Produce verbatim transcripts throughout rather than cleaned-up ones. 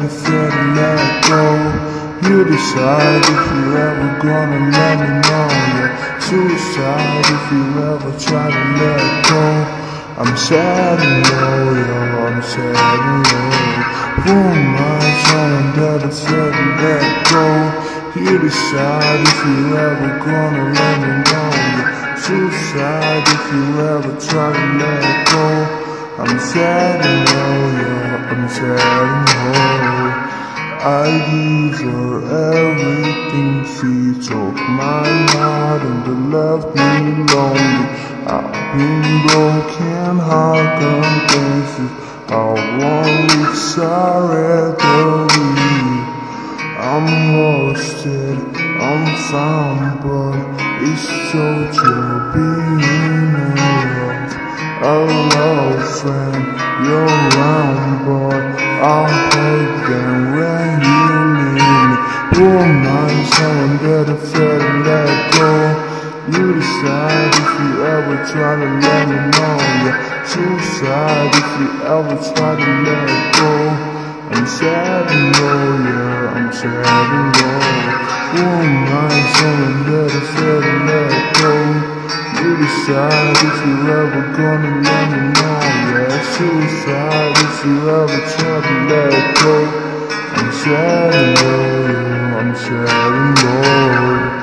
if you let go. You decide if you ever gonna let me know. Yeah, suicide if you ever try to let go. I'm sad and low, yo, I'm sad and low. Who am I, someone that I said to let go? You decide if you ever gonna let me know. Yeah, suicide if you ever try to let go. I'm sad and low, yo, I'm sad and low. I gave her everything, she took my heart and left me lonely. I've been broken, heartbroken places. I want weeks I rather be. I'm roasted, I'm found, but it's so true being in love. A love friend, you're around, but I'll hurt them when you leave me. Who am I, someone that I felt to let go? You decide if you ever try to let me know. Yeah, suicide if you ever try to let go. I'm sad and low, yeah, I'm sad and low. Who am I, someone that I felt to let go? You decide if you ever gonna let me know. Yeah, suicide if you ever try to let go. I'm sad and low, yeah, I'm sad and low.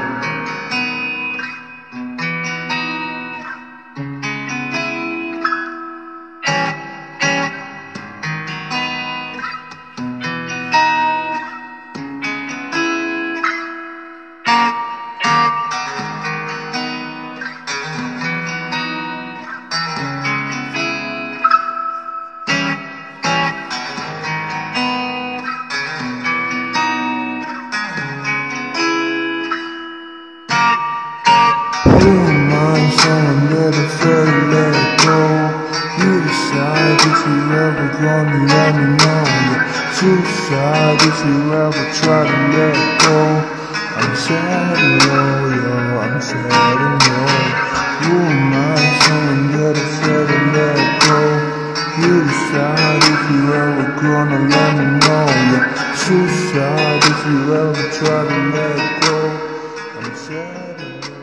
Who am I, someone that I felt to let go? You decide if you ever gonna let me know. Yeah, suicide if you ever try to let go. I'm sad and low, yo, I'm sad and low. Who am I, someone that I felt to let go? You decide if you ever gonna let me know. Yeah, suicide if you ever try to let go. I'm sad and low.